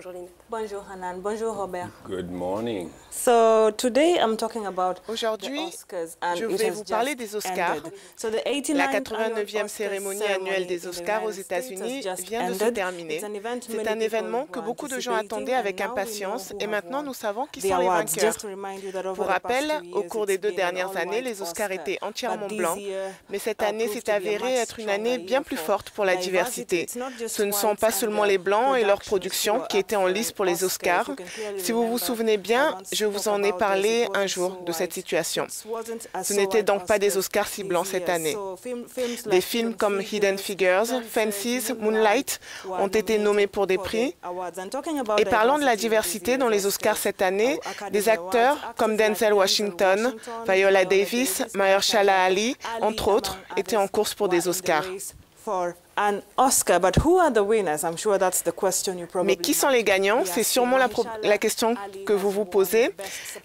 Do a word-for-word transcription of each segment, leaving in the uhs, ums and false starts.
Bonjour Lynette. Bonjour Hanan. Bonjour Robert. Good morning. So today I'm talking about Aujourd'hui, the Oscars and je it vais has vous parler just des Oscars. ended. So the La eighty-ninth quatre-vingt-neuvième annual cérémonie Oscars annuelle des ceremony in the Oscars aux United States États-Unis has just vient de se ended. terminer. It's an event C'est many un people événement que were beaucoup de gens anticipating, attendaient avec and now we know impatience who et have maintenant won nous savons qui the sont les awards. vainqueurs. Just to remind you that over Pour the past rappel, two au years, cours des it's deux been an dernières années, all-white les Oscars Oscar. étaient entièrement But blancs, this year, mais cette uh, année proved s'est to be a avérée much être une stronger année bien year plus for forte pour la diversity. diversité. It's not just Ce ne sont whites pas and seulement the les Blancs et leurs productions productions who qui were étaient up en for lice an pour les Oscar. Oscars. You can clearly Si vous vous remember souvenez bien, Hanan je vous spoke en ai about parlé it. It un wasn't jour so de cette white. situation. It wasn't a Ce so n'étaient white donc pas des Oscars Oscars si blancs this cette year. année. So film- films Des like films Hidden comme Hidden Figures, Fences, Moonlight were ont été nommés pour des for the prix. awards. And talking about Et parlant de la diversity diversité dans les Oscars cette année, des acteurs comme Denzel Washington, Viola Davis, Mahershala Ali, entre autres, étaient en course pour des Oscars. For an Oscar, but who are the winners? I'm sure that's the question you probably Mais qui sont les gagnants? C'est sûrement la, la question que vous vous posez.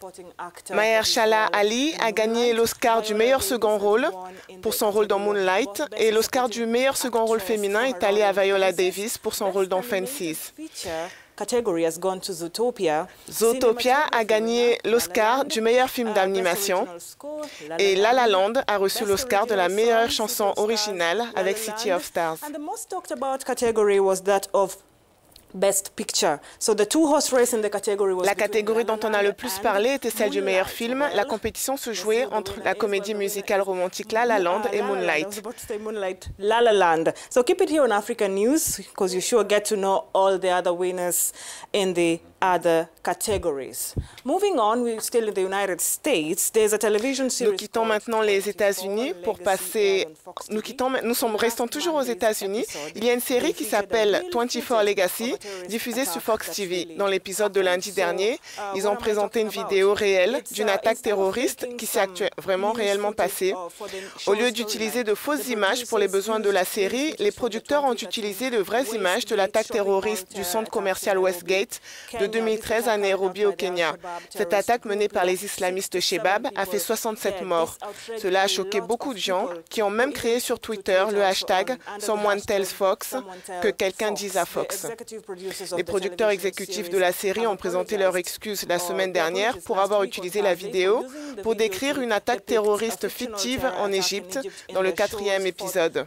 Mahershala Ali a gagné l'Oscar du meilleur second rôle pour son rôle dans Moonlight et l'Oscar du meilleur second rôle féminin est allé à Viola Davis pour son rôle dans Fences. Category has gone to Zootopia. Zootopia a gagné l'Oscar du meilleur film d'animation et La La Land a reçu l'Oscar de la meilleure chanson originale avec City of Stars. And the most talked about category was that of Best Picture. So the two horse race in the category was La catégorie dont on a le plus parlé était celle du meilleur film. La Moonlight. compétition se jouait entre la comédie musicale romantique La La Land et Moonlight. Moonlight, La La Land. So keep it here on African News because you sure get to know all the other winners in the other categories. Moving on, we're still in the United States. There's a television series. Nous quittons maintenant les États-Unis pour passer. Nous quittons. Nous sommes restons toujours aux États-Unis. Il y a une série qui s'appelle vingt-quatre Legacy, diffusée sur Fox T V. Dans l'épisode de lundi dernier, ils ont présenté une vidéo réelle d'une attaque terroriste qui s'est vraiment réellement passée. Au lieu d'utiliser de fausses images pour les besoins de la série, les producteurs ont utilisé de vraies images de l'attaque terroriste du centre commercial Westgate de deux mille treize à Nairobi au Kenya. Cette attaque menée par les islamistes Shebab a fait soixante-sept morts. Cela a choqué beaucoup de gens qui ont même créé sur Twitter le hashtag Someone Tells Fox, que quelqu'un dise à Fox. Les producteurs exécutifs de la série ont présenté leurs excuses la semaine dernière pour avoir utilisé la vidéo pour décrire une attaque terroriste fictive en Égypte dans le quatrième épisode.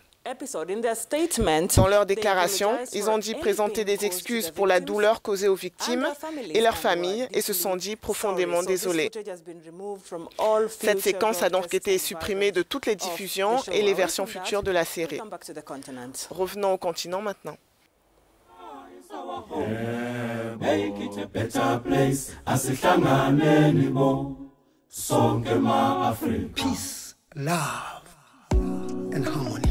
Dans leur déclaration, ils ont dit présenter des excuses pour la douleur causée aux victimes et leurs familles et se sont dit profondément désolés. Cette séquence a donc été supprimée de toutes les diffusions et les versions futures de la série. Revenons au continent maintenant. Peace, love, and harmony.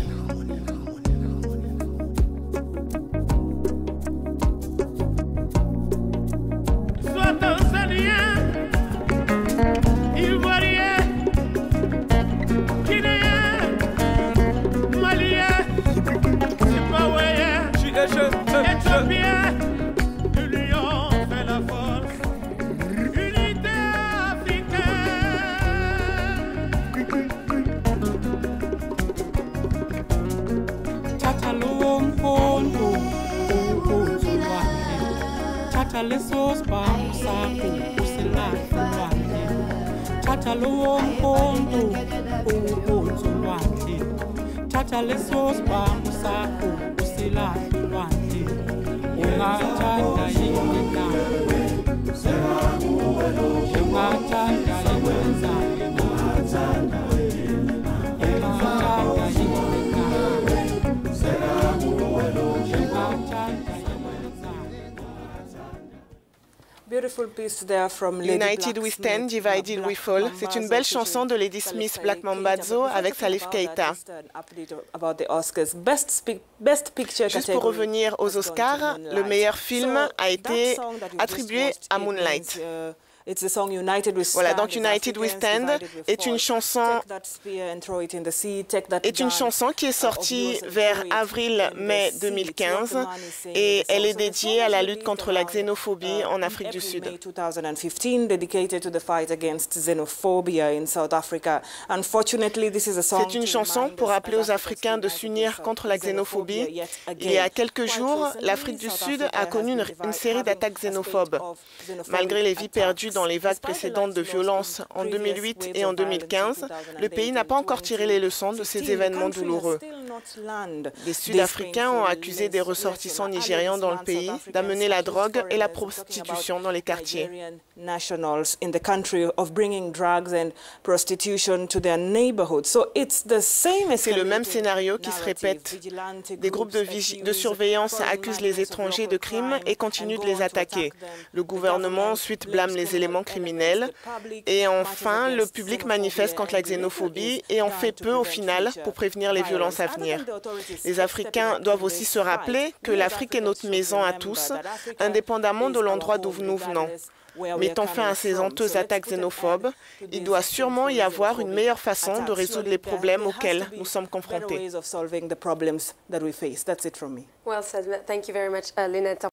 Tata lesos bam saku usilahluwane Tata lo mpondo ubunzulwane Tata lesos bam saku usilahluwane Ungathanda yini na Ungathanda yini na Ungathanda yini na United we stand, divided we fall. C'est une belle chanson de Lady Smith, Black Mambazo, avec Salif Keita. Juste pour revenir aux Oscars, le meilleur film a été attribué à Moonlight. Voilà, donc United We Stand est une chanson, est une chanson qui est sortie vers avril-mai deux mille quinze et elle est dédiée à la lutte contre la xénophobie en Afrique du Sud. C'est une chanson pour rappeler aux Africains de s'unir contre la xénophobie. Il y a quelques jours, l'Afrique du Sud a connu une, une série d'attaques xénophobes. Malgré les vies perdues dans les vagues précédentes de violence en deux mille huit et en deux mille quinze, le pays n'a pas encore tiré les leçons de ces événements douloureux. Les Sud-Africains ont accusé des ressortissants nigérians dans le pays d'amener la drogue et la prostitution dans les quartiers. C'est le même scénario qui se répète. Des groupes de, de surveillance accusent les étrangers de crimes et continuent de les attaquer. Le gouvernement ensuite blâme les éléments criminels. Et enfin, le public manifeste contre la xénophobie et en fait peu au final pour prévenir les violences à venir. Les Africains doivent aussi se rappeler que l'Afrique est notre maison à tous, indépendamment de l'endroit d'où nous venons. Mettons fin à ces honteuses attaques xénophobes. Il doit sûrement y avoir une meilleure façon de résoudre les problèmes auxquels nous sommes confrontés. Well said. Thank you very much, uh, Lynette.